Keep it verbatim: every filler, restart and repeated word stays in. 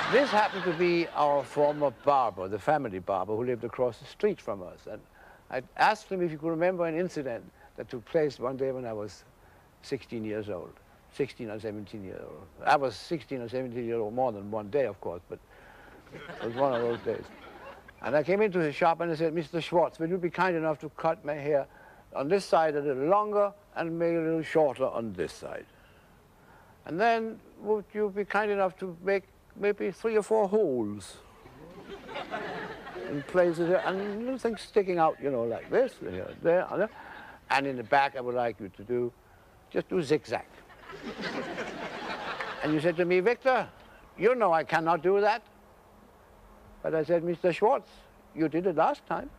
This happened to be our former barber, the family barber, who lived across the street from us. And I asked him if he could remember an incident that took place one day when I was sixteen years old, sixteen or seventeen years old. I was sixteen or seventeen years old more than one day, of course, but it was one of those days. And I came into his shop and I said, Mister Schwartz, will you be kind enough to cut my hair on this side a little longer and make it a little shorter on this side? And then would you be kind enough to make maybe three or four holes in places, and little things sticking out, you know, like this, here, there, and there. And in the back, I would like you to do, just do zigzag. And you said to me, Victor, you know I cannot do that. But I said, Mister Schwartz, you did it last time.